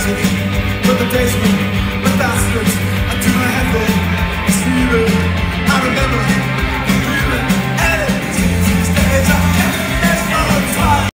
magic, but the days were bastards. I do my head roll, screaming. I remember.